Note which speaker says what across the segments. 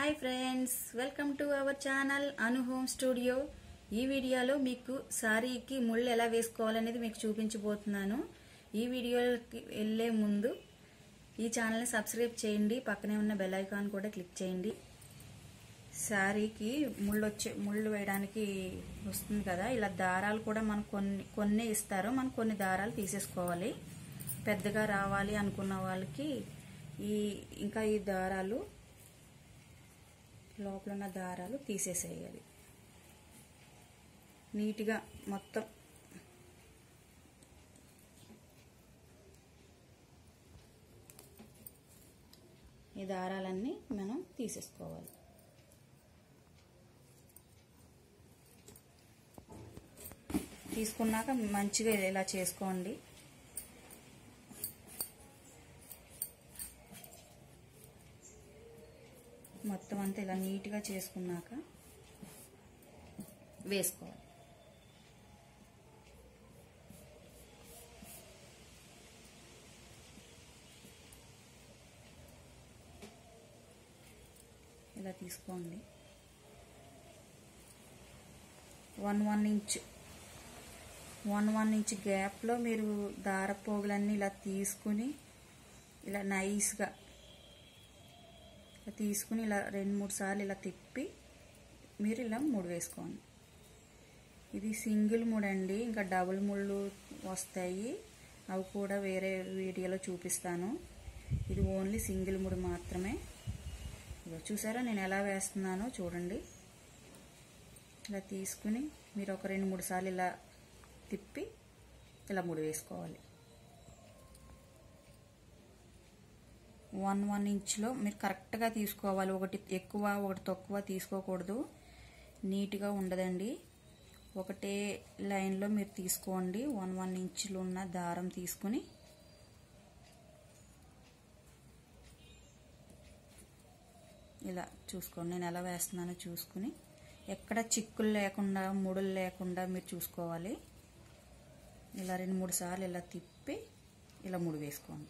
Speaker 1: Hi friends, welcome to our channel Anu home studio. ఈ వీడియోలో మీకు సారీకి ముళ్ళు ఎలా వేసుకోవాలనేది మీకు చూపించబోతున్నాను. ఈ వీడియోకి వెళ్ళే ముందు ఈ ఛానల్ని సబ్స్క్రైబ్ చేయండి, పక్కనే ఉన్న బెల్ ఐకాన్ కూడా క్లిక్ చేయండి. సారీకి ముళ్ళు వేయడానికి వస్తుంది కదా, ఇలా దారాలు కూడా మనకు కొన్ని ఇస్తారు. మనం కొన్ని దారాలు తీసేసుకోవాలి. పెద్దగా రావాలి అనుకున్న వాళ్ళకి ఇంకా ఈ దారాలు లోపల ఉన్న దారాలు తీసేసేయాలి. నీట్గా మొత్తం ఈ దారాలన్నీ మనం తీసేసుకోవాలి. తీసుకున్నాక మంచిగా ఇలా చేసుకోండి. మొత్తం అంతా ఇలా నీట్గా చేసుకున్నాక వేసుకోవాలి. ఇలా తీసుకోండి. 1 ఇంచ్ గ్యాప్లో మీరు దారపోగులన్నీ ఇలా తీసుకుని ఇలా నైస్గా తీసుకుని ఇలా 2-3 సార్లు ఇలా తిప్పి మీరు ఇలా ముడి వేసుకోండి. ఇది సింగిల్ ముడి అండి, ఇంకా డబుల్ ముళ్ళు వస్తాయి, అవి కూడా వేరే వీడియోలో చూపిస్తాను. ఇది ఓన్లీ సింగిల్ ముడి మాత్రమే. చూసారా నేను ఎలా వేస్తున్నానో చూడండి. ఇలా తీసుకుని మీరు ఒక 2-3 సార్లు ఇలా తిప్పి ఇలా ముడి వేసుకోవాలి. 1 ఇంచ్లో మీరు కరెక్ట్గా తీసుకోవాలి. ఒకటి ఎక్కువ ఒకటి తక్కువ తీసుకోకూడదు, నీట్గా ఉండదండి. ఒకటే లైన్లో మీరు తీసుకోండి. 1 ఇంచ్లో ఉన్న దారం తీసుకుని ఇలా చూసుకోండి. నేను ఎలా వేస్తున్నానో చూసుకుని ఎక్కడ చిక్కులు లేకుండా ముడులు లేకుండా మీరు చూసుకోవాలి. ఇలా 2-3 సార్లు ఇలా తిప్పి ఇలా ముడి వేసుకోండి.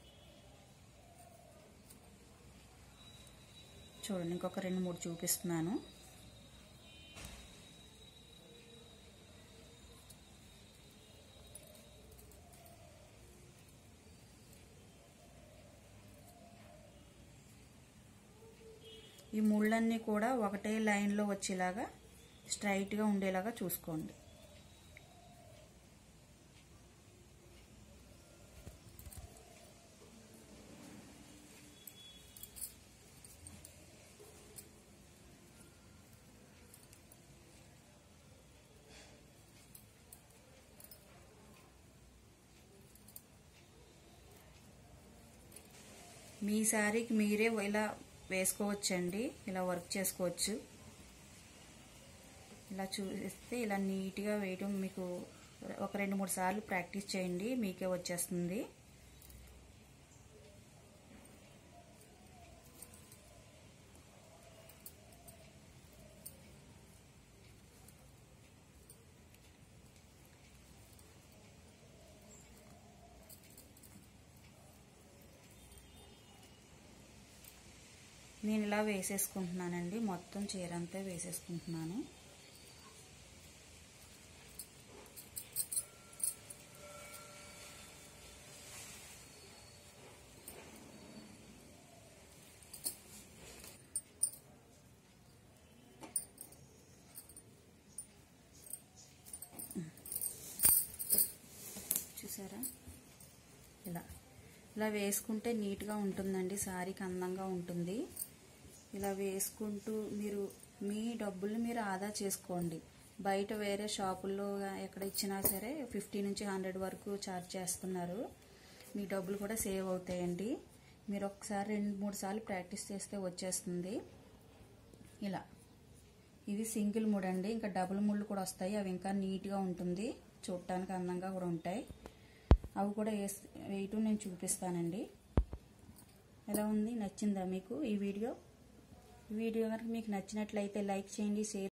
Speaker 1: చూడండి, ఇంకొక 2-3 చూపిస్తున్నాను. ఈ ముళ్ళన్నీ కూడా ఒకటే లైన్లో వచ్చేలాగా స్ట్రైట్గా ఉండేలాగా చూసుకోండి. మీ శారీకి మీరే ఇలా వేసుకోవచ్చండి, ఇలా వర్క్ చేసుకోవచ్చు. ఇలా చూస్తే ఇలా నీట్గా వేయడం మీకు ఒక 2-3 సార్లు ప్రాక్టీస్ చేయండి, మీకే వచ్చేస్తుంది. నేను ఇలా వేసేసుకుంటున్నానండి, మొత్తం చీర అంతా వేసేసుకుంటున్నాను. చూసారా, ఇలా వేసుకుంటే నీట్గా ఉంటుందండి, శారీకి అందంగా ఉంటుంది. ఇలా వేసుకుంటూ మీరు మీ డబ్బులు మీరు ఆదా చేసుకోండి. బయట వేరే షాపుల్లో ఎక్కడ ఇచ్చినా సరే 50 నుంచి 100 వరకు ఛార్జ్ చేస్తున్నారు. మీ డబ్బులు కూడా సేవ్ అవుతాయండి. మీరు ఒకసారి 2-3 సార్లు ప్రాక్టీస్ చేస్తే వచ్చేస్తుంది. ఇలా ఇది సింగిల్ ముడి అండి, ఇంకా డబుల్ ముళ్ళు కూడా వస్తాయి. అవి ఇంకా నీట్గా ఉంటుంది, చూడటానికి అందంగా కూడా ఉంటాయి. అవి కూడా వేయటం నేను చూపిస్తానండి. ఎలా ఉంది, నచ్చిందా మీకు ఈ వీడియో? కనుక మీకు నచ్చినట్లయితే లైక్ చేయండి, షేర్